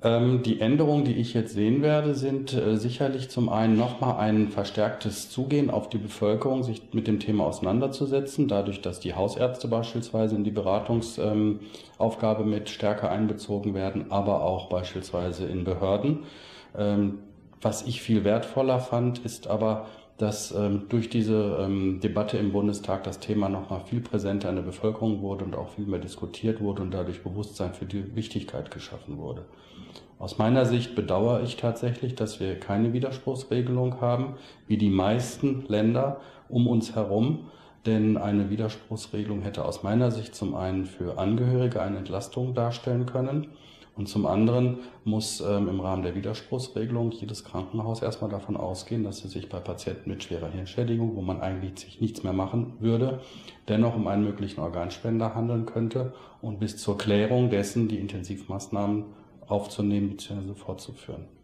Die Änderungen, die ich jetzt sehen werde, sind sicherlich zum einen nochmal ein verstärktes Zugehen auf die Bevölkerung, sich mit dem Thema auseinanderzusetzen, dadurch, dass die Hausärzte beispielsweise in die Beratungsaufgabe mit stärker einbezogen werden, aber auch beispielsweise in Behörden. Was ich viel wertvoller fand, ist aber, dass durch diese Debatte im Bundestag das Thema nochmal viel präsenter in der Bevölkerung wurde und auch viel mehr diskutiert wurde und dadurch Bewusstsein für die Wichtigkeit geschaffen wurde. Aus meiner Sicht bedauere ich tatsächlich, dass wir keine Widerspruchsregelung haben, wie die meisten Länder um uns herum. Denn eine Widerspruchsregelung hätte aus meiner Sicht zum einen für Angehörige eine Entlastung darstellen können und zum anderen muss im Rahmen der Widerspruchsregelung jedes Krankenhaus erstmal davon ausgehen, dass es sich bei Patienten mit schwerer Hirnschädigung, wo man eigentlich sich nichts mehr machen würde, dennoch um einen möglichen Organspender handeln könnte und bis zur Klärung dessen die Intensivmaßnahmen aufzunehmen bzw. fortzuführen.